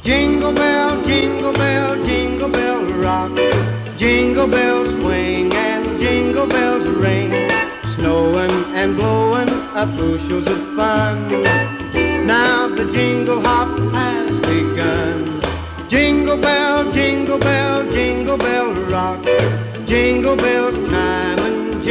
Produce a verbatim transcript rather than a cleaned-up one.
Jingle bell, jingle bell, jingle bell rock. Jingle bells swing and jingle bells ring. Snowing and blowing up bushels of fun. Now the jingle hop has begun. Jingle bell, jingle bell, jingle bell rock. Jingle bells